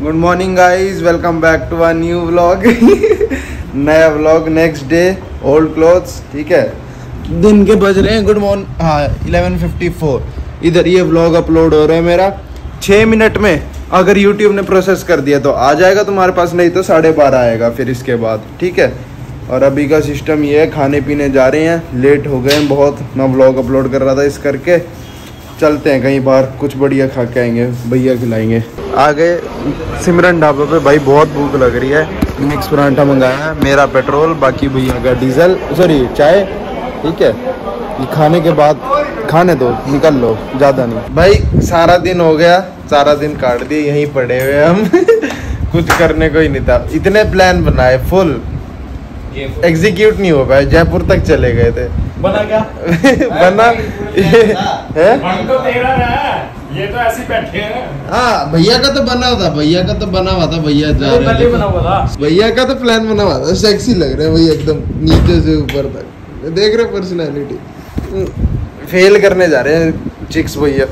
Good morning guys, welcome back to a new vlog. नया vlog, next day, old clothes. ठीक है, दिन के बज रहे हैं गुड मॉर्निंग, हाँ 11:54। इधर ये व्लॉग अपलोड हो रहा है मेरा 6 मिनट में। अगर YouTube ने प्रोसेस कर दिया तो आ जाएगा तुम्हारे पास, नहीं तो 12:30 आएगा फिर इसके बाद। ठीक है, और अभी का सिस्टम ये है, खाने पीने जा रहे हैं, लेट हो गए हैं बहुत। मैं व्लॉग अपलोड कर रहा था इस करके। चलते हैं कहीं बाहर, कुछ बढ़िया खा के आएंगे, भैया खिलाएंगे। आगे सिमरन ढाबे पे भाई बहुत भूख लग रही है। मिक्स पराठा मंगाया है, मेरा पेट्रोल, बाकी भैया का डीजल, सॉरी चाय। ठीक है, ये खाने के बाद खाने दो, निकल लो, ज़्यादा नहीं। भाई सारा दिन हो गया, सारा दिन काट दिए, यहीं पड़े हुए हम। कुछ करने को ही नहीं था। इतने प्लान बनाए, फुल एग्जीक्यूट नहीं हो पाए। जयपुर तक चले गए थे। बना क्या? बना है? तो तेरा है, ये तो ऐसे बैठे हैं। हाँ, भैया का तो बना था, भैया का तो बना हुआ था। भैया जा रहे थे, बना हुआ था। भैया का तो प्लान बना हुआ था। सेक्सी लग रहे हैं भैया एकदम, नीचे से ऊपर तक। देख रहे हो पर्सनैलिटी। फेल करने जा रहे हैं चिक्स भैया।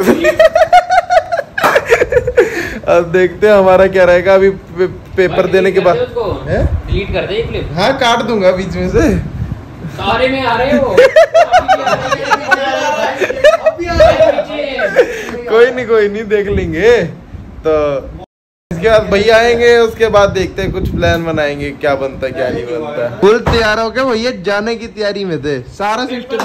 अब देखते हैं हमारा क्या रहेगा। अभी पेपर देने के बाद डिलीट कर दे ये क्लिप। हाँ, काट दूंगा बीच में से। सारे में आ रहे हो। कोई नहीं देख लेंगे। तो इसके बाद भैया आएंगे, उसके बाद देखते हैं, कुछ प्लान बनाएंगे, क्या बनता है क्या नहीं बनता है। फुल तैयार हो गए भैया, जाने की तैयारी में थे। सारा सिस्टम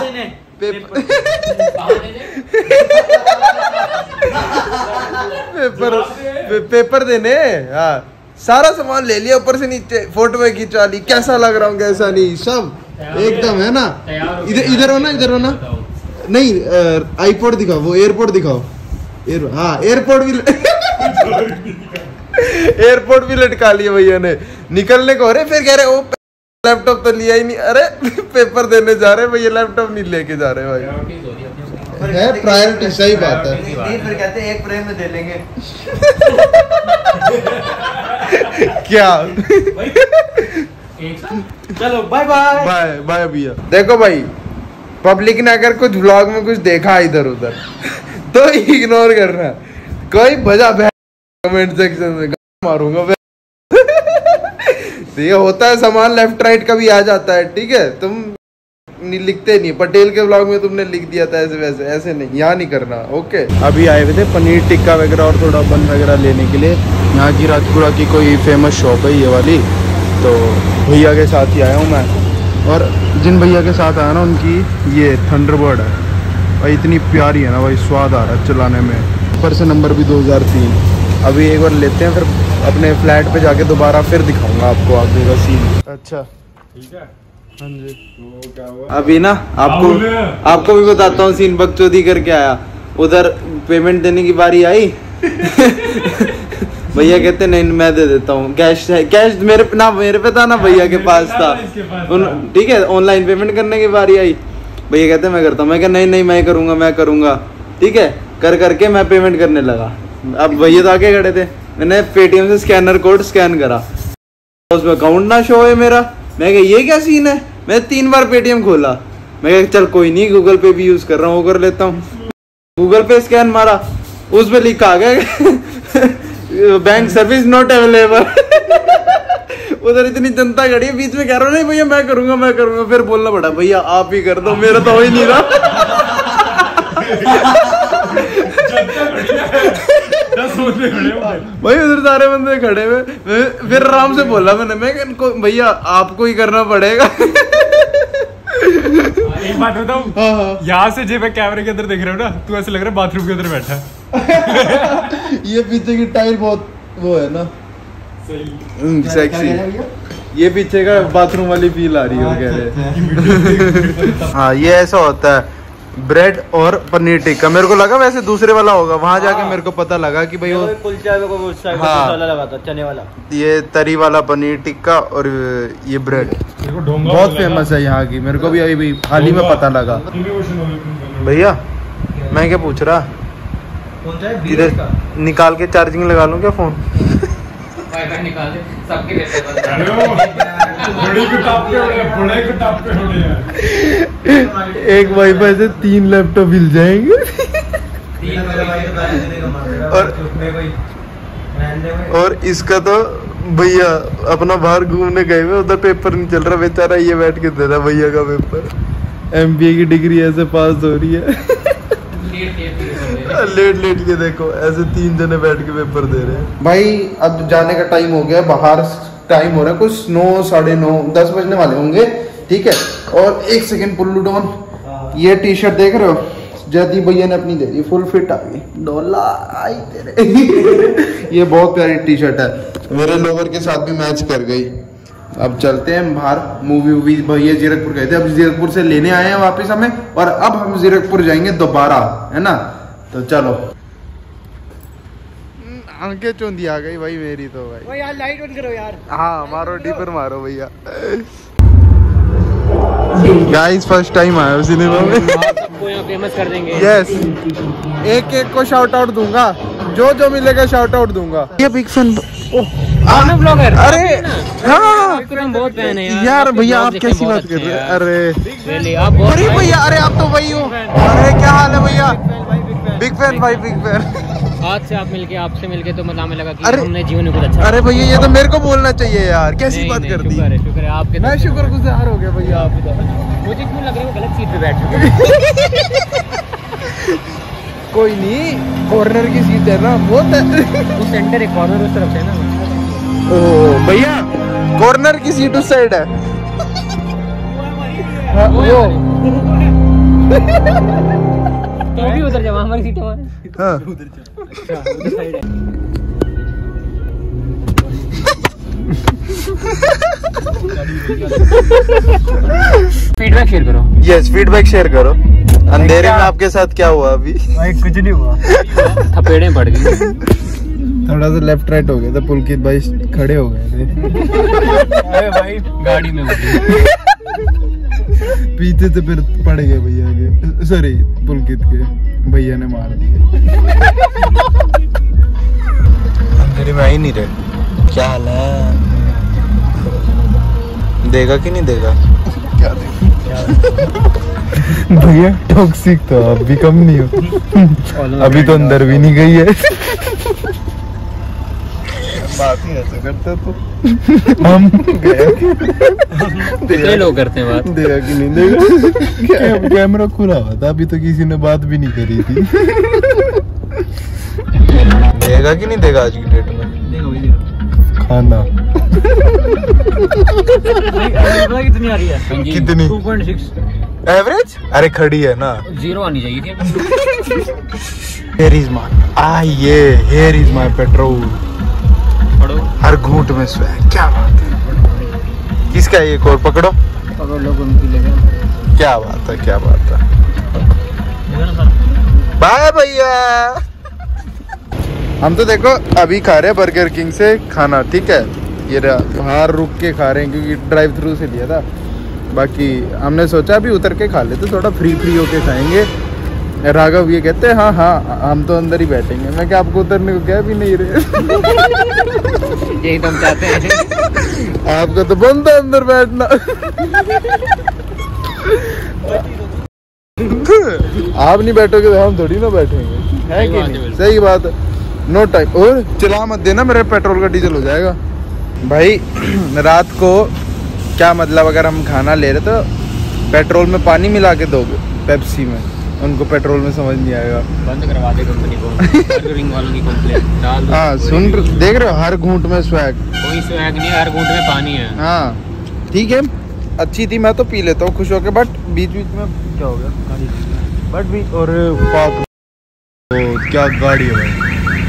पेपर देने। हाँ, सारा सामान ले लिया, ऊपर से नीचे फोटो में खिंचा ली। कैसा लग रहा हूँ कैसा नहीं, सब एकदम है ना। इधर हो ना, इधर हो ना। नहीं, आईपोड दिखाओ, वो एयरपोर्ट दिखाओ। हाँ, एयरपोर्ट भी एयरपोर्ट भी लटका लिया भैया ने। निकलने को हो रहे, फिर कह रहे ओ लैपटॉप तो लिया ही नहीं। अरे पेपर देने जा रहे भैया, लैपटॉप नहीं लेके जा रहे भाई। है प्रायोरिटी, सही बात है। नहीं, फिर कहते हैं एक फ्रेम में दे लेंगे। क्या? चलो बाय बाय बाय बाय भैया। देखो भाई, पब्लिक ने अगर कुछ व्लॉग में कुछ देखा इधर उधर तो इग्नोर करना। कोई वजह कमेंट सेक्शन में मारूंगा। तो ये होता है, सामान लेफ्ट राइट का भी आ जाता है। ठीक है, तुम लिखते नहीं। पटेल के व्लॉग में तुमने लिख दिया था ऐसे वैसे, ऐसे नहीं, यहाँ नहीं करना। ओके, अभी आए हुए थे पनीर टिक्का वगैरह और थोड़ा बन वगैरह लेने के लिए। यहाँ की राजपुरा की कोई फेमस शॉप है ये वाली, तो भैया के साथ ही आया हूँ मैं। और जिन भैया के साथ आया ना, उनकी ये थंडरबर्ड है भाई, इतनी प्यारी है ना भाई, स्वाद आ रहा है चलाने में। ऊपर से नंबर भी 2003। अभी एक बार लेते हैं, फिर अपने फ्लैट पे जाके दोबारा फिर दिखाऊंगा आपको आगे का सीन। अच्छा ठीक है, हाँ जी। तो क्या हुआ? अभी ना आपको भी बताता हूँ सीन। बकचोदी करके आया, उधर पेमेंट देने की बारी आई। भैया कहते नहीं, मैं दे देता हूँ, कैश है। कैश मेरे पे था ना, भैया के पास था। ठीक है, ऑनलाइन पेमेंट करने की बारी आई। भैया कहते मैं करता हूँ। मैं कहा नहीं मैं करूँगा। ठीक है, करके मैं पेमेंट करने लगा। अब भैया तो आगे खड़े थे, मैंने पेटीएम से स्कैनर कोड स्कैन करा, उसमें अकाउंट ना शो है मेरा। मैं कहा ये क्या सीन है। मैं 3 बार पेटीएम खोला। मैं कहा चल कोई नहीं, गूगल पे भी यूज कर रहा हूँ, वो कर लेता हूँ। गूगल पे स्कैन मारा, उसमें लिखा आ गया बैंक सर्विस नॉट अवेलेबल। उधर इतनी जनता खड़ी है, बीच में कह रहा नहीं भैया मैं करूंगा। फिर बोलना पड़ा भैया आप ही कर दो, मेरा तो हो ही नहीं रहा। भाई उधर सारे बंदे खड़े हुए। फिर आराम से बोला मैंने, मैं भैया आपको ही करना पड़ेगा। एक बात बताऊं, यहाँ से जब मैं कैमरे के अंदर देख रहा हूँ ना, तू ऐसे लग रहा है बाथरूम के अंदर बैठा है। ये पीछे की टाइल बहुत वो है ना, सेक्सी। ये पीछे का बाथरूम वाली फील आ रही है, कह रहे। हाँ, ये ऐसा होता है, ब्रेड और पनीर टिक्का। मेरे को लगा वैसे दूसरे वाला होगा, वहाँ जाके मेरे को पता लगा कि भाई वो कुलचा लगा था, चने वाला। ये तरी वाला पनीर टिक्का और ये ब्रेड बहुत फेमस है यहाँ की। मेरे को भी अभी हाल ही में पता लगा। भैया मैं क्या पूछ रहा, इधर निकाल के चार्जिंग लगा लूँ क्या फोन? निकाल दे, सबके एक वाईफाई से 3 लैपटॉप मिल जाएंगे। और और इसका तो भैया अपना बाहर घूमने गए हुए, उधर पेपर नहीं चल रहा, बेचारा ये बैठ के दे रहा भैया का पेपर। MBA की डिग्री ऐसे पास हो रही है। लेट के देखो ऐसे 3 जने बैठ के पेपर दे रहे हैं। भाई अब जाने का टाइम हो गया, बाहर टाइम हो रहा है कुछ 9, 9:30, 10 बजने वाले होंगे, ठीक है। और 1 सेकंड पुल्लू डॉन, ये टी शर्ट देख रहे हो, जयदीप भैया ने अपनी दे दी, फुल फिट आ गई, डोला आई तेरे। ये बहुत प्यारी टी शर्ट है, मेरे लोवर के साथ भी मैच कर गई। अब चलते हैं बाहर, मूवी भैया जीरकपुर गए थे, अब जीरकपुर से लेने आए हैं वापस हमें, और अब हम जीरकपुर जाएंगे दोबारा, है ना। तो चलो, आंखें चौंधी आ गई भाई मेरी तो भाई। यार लाइट बंद करो यार। हाँ मारो, डीपर मारो भैया। गाइस फर्स्ट टाइम आया सिनेमा में, सबको यहाँ फेमस कर देंगे। यस, एक को शाउट आउट दूंगा, जो मिलेगा शाउट आउट दूंगा। ये बिग फैन ब्लॉगर। अरे हाँ तुम बहुत फैन है यार भैया, आप कैसी बात कर रहे हैं? अरे आप बहुत अरे भैया, अरे आप तो वही हो। अरे क्या हाल है भैया? बिग फैन भाई, बिग फैन। आज से आपसे मिलके तो मतलब हमें लगा कि अरे हमने जीवन में कुछ अच्छा। अरे भैया, ये तो मेरे को बोलना चाहिए यार, कैसी नहीं, बात नहीं, कर दी। शुक्र है आपके। मैं शुक्रगुजार हो गया भैया आपका। मुझे क्यों लग रहा है वो गलत सीट पे बैठ चुके। कोई नहीं, कॉर्नर की सीट है ना, बहुत है। वो सेंटर है, कॉर्नर उस तरफ से है ना। ओ भैया, कॉर्नर की सीट उस साइड है। हाँ, वो तो भी उधर जाओ, हमारी सीट है। हाँ। अच्छा उधर साइड है। फीडबैक शेयर करो। यस, फीडबैक शेयर करो। अंधेरे में आपके साथ क्या हुआ अभी? भाई कुछ नहीं हुआ, थपेड़े पड़ गई। थोड़ा सा लेफ्ट राइट हो गया था, पुलकित भाई खड़े हो गए थे। अरे भाई गाड़ी में पीछे से फिर पड़ गए भैया के, सॉरी पुलकित के, भैया ने मार दिया। अंधेरे में आ ही नहीं रहे। क्या हाल है? देगा कि नहीं देगा? क्या देगा? भैया टॉक्सिक तो आप भी कम नहीं हो, अभी तो अंदर भी नहीं गई है। बात ही ऐसे करते तो हम कितने लोग करते हैं बात। देगा कि नहीं देगा? कैमरा खुला हुआ था, अभी तो किसी ने बात भी नहीं करी थी। देगा कि नहीं देगा आज की डेट में? खाना कितनी आ रही है? कितनी? 2.6 एवरेज। अरे खड़ी है ना, 0 आनी चाहिए थी। Here is my, ये here is my petrol। पढ़ो, हर घूंट में स्वैग, क्या बात है। किसका है ये? और पकड़ो, पकड़ लो, उनकी लेके। क्या बात है, क्या बात है। बाय भैया। हम तो देखो अभी खा रहे हैं बर्गर किंग से खाना, ठीक है। ये बाहर रुक के खा रहे हैं क्योंकि ड्राइव थ्रू से लिया था। बाकी हमने सोचा अभी उतर के खा लेते, थोड़ा फ्री होके खाएंगे। राघव ये कहते हैं हाँ हम तो अंदर ही बैठेंगे। मैं क्या आपको उतरने को कह भी नहीं रहे। यही तो हम चाहते हैं। आपका तो बनता है अंदर बैठना। आप नहीं बैठोगे तो हम थोड़ी ना बैठेंगे, है कि नहीं? सही बात है। नो टाइम, और चला मत देना, मेरा पेट्रोल का डीजल हो जाएगा भाई। रात को क्या मतलब, अगर हम खाना ले रहे तो पेट्रोल में पानी मिला के दोगे पेप्सी में, उनको पेट्रोल में समझ नहीं आएगा। बंद करवा दे कंपनी को। रिंग वालों की कंप्लेंट डाल दो। हाँ सुन, देख रहे हो हर घूंट में स्वैग। कोई स्वैग नहीं है, हर घूंट में पानी है। हाँ ठीक है, अच्छी थी, मैं तो पी लेता हूँ खुश होके, बट बीच बीच में क्या हो गया बट भी। और क्या गाड़ी है भाई,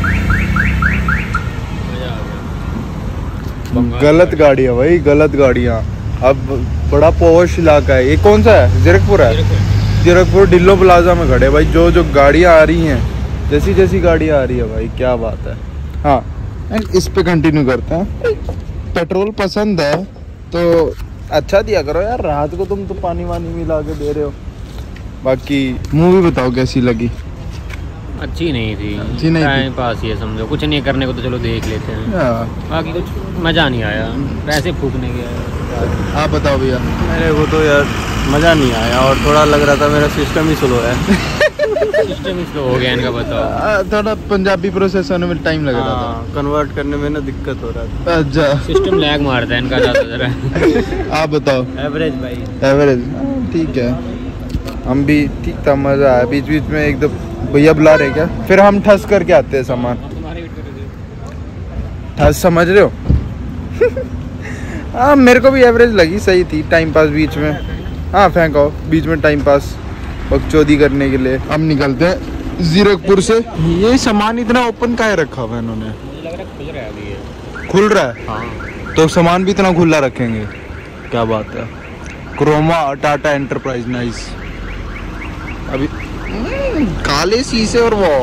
गलत गाड़ी है भाई, गलत गाड़ियाँ। अब बड़ा पॉश इलाका है। ये कौन सा है? जीरकपुर है। जीरकपुर डिल्लो प्लाजा में खड़े भाई, जो गाड़ियाँ आ रही हैं, जैसी गाड़ियाँ आ रही है भाई, क्या बात है। हाँ इस पे कंटिन्यू करते हैं। पेट्रोल पसंद है तो अच्छा दिया करो यार, रात को तुम तो पानी वानी मिला के दे रहे हो। बाकी मूवी बताओ कैसी लगी? अच्छी नहीं थी, अच्छी नहीं थी। टाइम पास ही है समझो, कुछ नहीं करने को तो चलो देख लेते हैं, बाकी कुछ मज़ा नहीं आया, पैसे फूकने गया। आप बताओ भैया। मेरे को तो यार मज़ा नहीं आया और थोड़ा लग रहा था मेरा सिस्टम ही स्लो है। सिस्टम स्लो हो गया इनका, बताओ। थोड़ा पंजाबी प्रोसेस होने में टाइम लग रहा था, कन्वर्ट करने में ना दिक्कत हो रहा था। अच्छा सिस्टम लैग मारता है इनका ज़्यादा जरा। आप बताओ। एवरेज भाई, एवरेज ठीक है, हम भी ठीक था, मजा आया। बीच बीच में एक दो भैया बुला रहे क्या, फिर हम ठस करके आते हैं सामान। ठस समझ रहे हो? हाँ मेरे को भी एवरेज लगी, सही थी, टाइम पास बीच में। हाँ फेंको बीच में टाइम पास बकचोदी करने के लिए। हम निकलते हैं जीरकपुर से। ये सामान इतना ओपन काहे रखा हुआ है इन्होंने? मुझे लग रहा है खुल रहा है अभी ये। खुल रहा है? हाँ तो सामान भी इतना खुला रखेंगे, क्या बात है। Croma Tata enterprise, nice. अभी काले शीशे और वो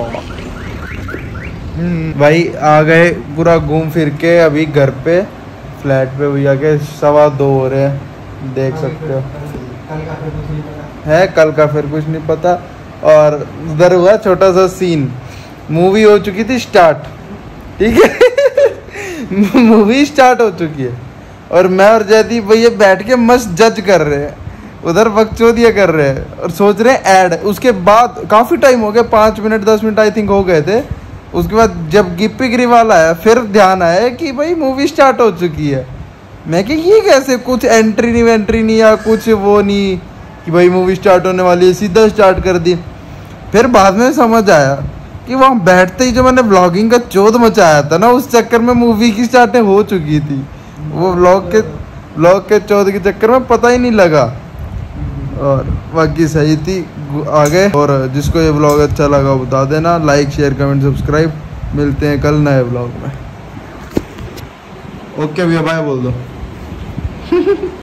भाई आ गए पूरा घूम फिर के अभी घर पे, फ्लैट पे भैया के 2:15 हो रहे हैं, देख सकते हो। है कल का फिर कुछ नहीं पता। और उधर हुआ छोटा सा सीन, मूवी हो चुकी थी स्टार्ट, ठीक है। मूवी स्टार्ट हो चुकी है और मैं और जयदीप भैया बैठ के मस्त जज कर रहे हैं, उधर बकचोदिया कर रहे हैं और सोच रहे हैं ऐड। उसके बाद काफ़ी टाइम हो गया, 5 मिनट 10 मिनट आई थिंक हो गए थे। उसके बाद जब गिप्पी ग्रिवाल आया फिर ध्यान आया कि भाई मूवी स्टार्ट हो चुकी है। मैं कि ये कैसे, कुछ एंट्री नहीं या कुछ वो नहीं कि भाई मूवी स्टार्ट होने वाली है, सीधा स्टार्ट कर दी। फिर बाद में समझ आया कि वहाँ बैठते ही जो मैंने व्लॉगिंग का चोद मचाया था ना, उस चक्कर में मूवी की स्टार्टिंग हो चुकी थी। वो व्लॉग के चोद के चक्कर में पता ही नहीं लगा। और बाकी सही थी, आ गए। और जिसको ये व्लॉग अच्छा लगा बता देना, लाइक शेयर कमेंट सब्सक्राइब। मिलते हैं कल नए व्लॉग में। ओके भैया बाय बोल दो।